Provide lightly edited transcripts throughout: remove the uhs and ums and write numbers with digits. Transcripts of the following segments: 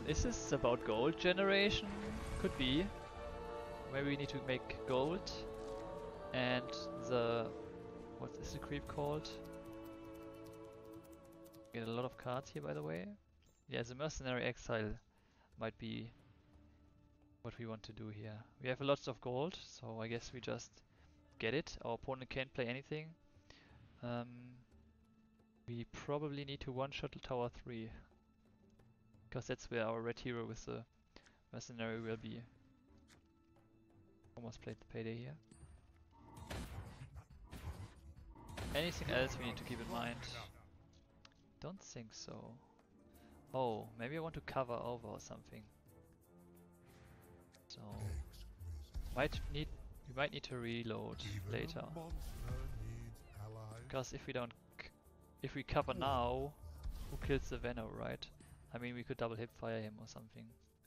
Is this about gold generation? Could be. Maybe we need to make gold. And the... what is the creep called? Get a lot of cards here, by the way. Yeah, the Mercenary Exile might be what we want to do here. We have lots of gold, so I guess we just get it. Our opponent can't play anything. We probably need to one-shot Tower 3. Because that's where our red hero with the mercenary will be. Almost played the payday here. Anything else we need to keep in mind? Don't think so. Oh, maybe I want to cover over or something. So we might need to reload later. Because if we cover now, who kills the Venom, right? I mean, we could double hip fire him or something.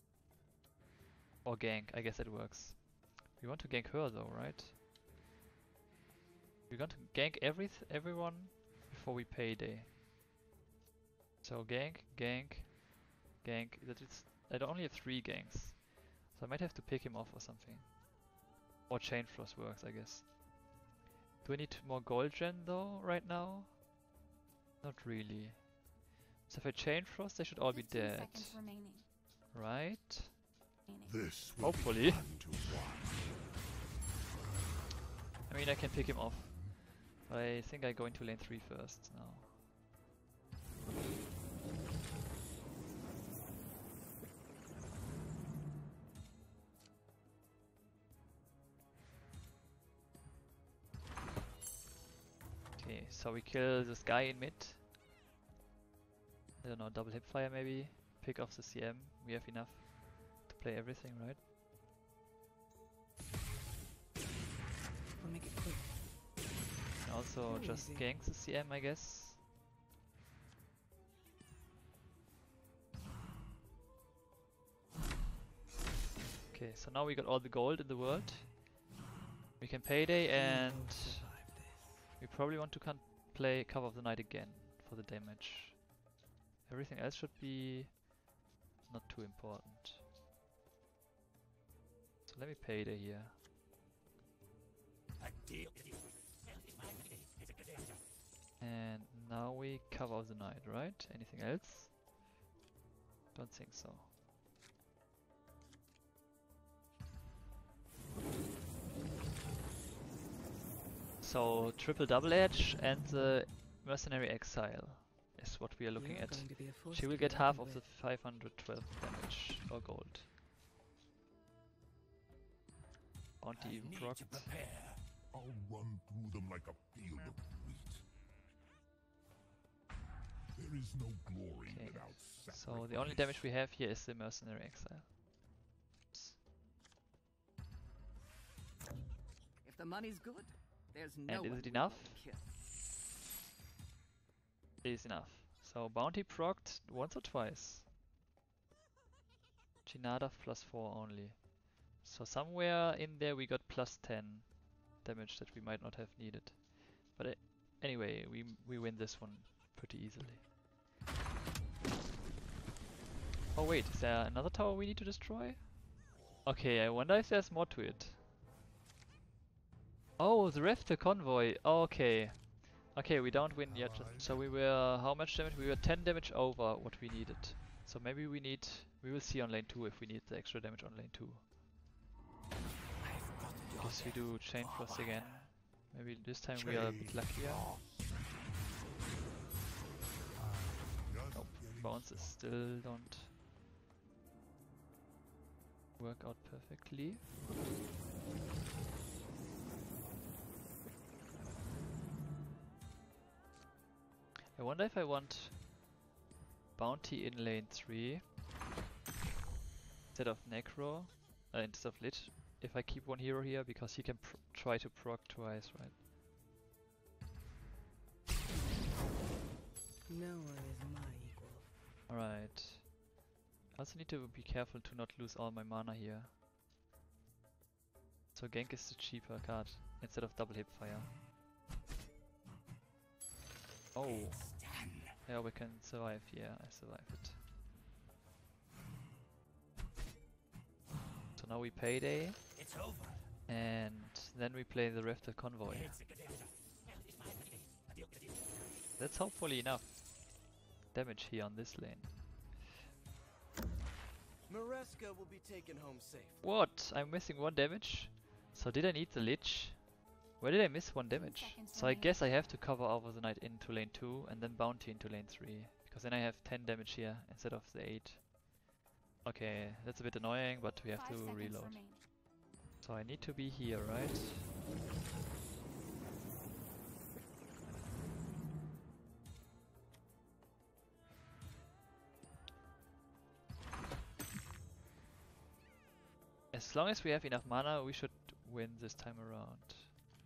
Or gank, I guess that works. We want to gank her though, right? We want to gank everyone before we payday. So gank, gank, gank. I only have 3 ganks. So I might have to pick him off or something. Or Chain Frost works, I guess. Do I need more gold gen though, right now? Not really. So if I Chain Frost, they should all be dead. Right? This hopefully. I mean, I can pick him off. But I think I go into lane 3 first now. Okay, so we kill this guy in mid. I don't know, double hip fire maybe. Pick off the CM. We have enough to play everything, right? We'll make it quick. And also just Easy. gank the CM, I guess. Okay, so now we got all the gold in the world. We can payday and we probably want to play Cover of the Night again for the damage. Everything else should be not too important. So let me payday here. And now we Cover of the Night, right? Anything else? Don't think so. So triple double edge and the Mercenary Exile is what we are looking You're at. going to be a force She to will be get half reckoned of the with. 512 damage or gold. Bounty even procced. I'll run through them like a field of wheat. There is no glory Okay, without so the only damage we have here is the Mercenary Exile. Oops. If the money's good, there's no And is one it we enough? won't kill. It is enough. So bounty procced once or twice. Chinada +4 only. So somewhere in there we got +10 damage that we might not have needed. But anyway, we win this one pretty easily. Oh wait, is there another tower we need to destroy? Okay, I wonder if there's more to it. Oh, the Refte convoy. Okay. Okay, we don't win yet. So we were, how much damage? We were 10 damage over what we needed. So maybe we will see on lane 2 if we need the extra damage on lane 2. Guess we do Chain Frost again. Maybe this time we are a bit luckier. Nope, bounces still don't work out perfectly. I wonder if I want bounty in lane 3 instead of Necro, instead of Lich, if I keep one hero here, because he can try to proc twice, right? No one is my equal. Alright. I also need to be careful to not lose all my mana here. So gank is the cheaper card instead of double hip fire. Oh. Yeah, we can survive. Yeah, I survive it. So now we payday, It's over. and then we play the Rifted Convoy. That's hopefully enough damage here on this lane. Mareska will be taken home safe. What? I'm missing 1 damage? So did I need the Lich? Where did I miss 1 damage? So I guess I have to cover over the night into lane 2 and then bounty into lane 3. Because then I have 10 damage here instead of the 8. Okay, that's a bit annoying, but we have to reload. So I need to be here, right? As long as we have enough mana, we should win this time around.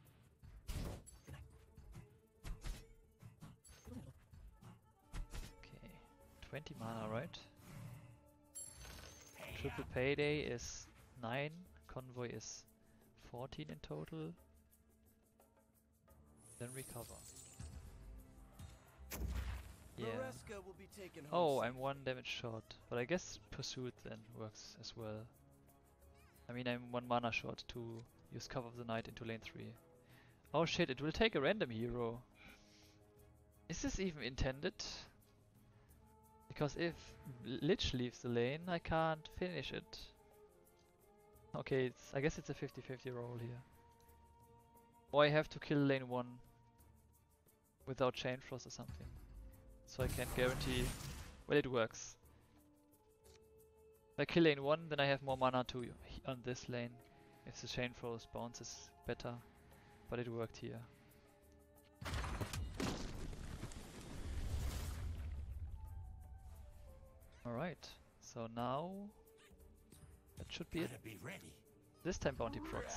Okay, 20 mana, right? Triple payday is 9, convoy is 14 in total. Then recover. Yeah. Mareska will be taken home Oh, safe. I'm 1 damage short. But I guess pursuit then works as well. I mean, I'm 1 mana short to use cover of the night into lane 3. Oh shit, it will take a random hero. Is this even intended? Because if Lich leaves the lane, I can't finish it. Okay, I guess it's a 50-50 roll here. Or I have to kill lane 1 without Chain Frost or something. So I can't guarantee... Well, it works. If I kill lane 1, then I have more mana to on this lane. If the Chain Frost bounces better. But it worked here. Alright, so now that should be it. Better be ready. This time bounty procs.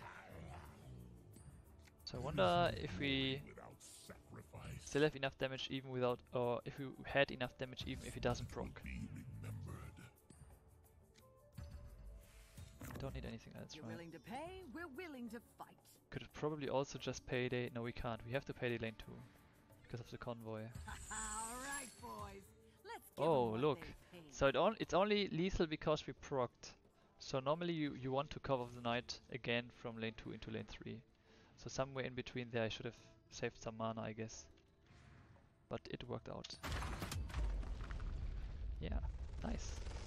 So I wonder if we Without sacrifice. still have enough damage even without, or if we had enough damage even if he doesn't proc. Be remembered. I don't need anything else, You're right? willing to pay, we're willing to fight. Could probably also just payday. No, we can't. We have to payday lane 2 because of the convoy. Alright, boys. Let's give 'em Oh, what look. they paid. So it's only lethal because we procced. So normally you want to cover the night again from lane 2 into lane 3. So somewhere in between there I should have saved some mana, I guess. But it worked out. Yeah, nice.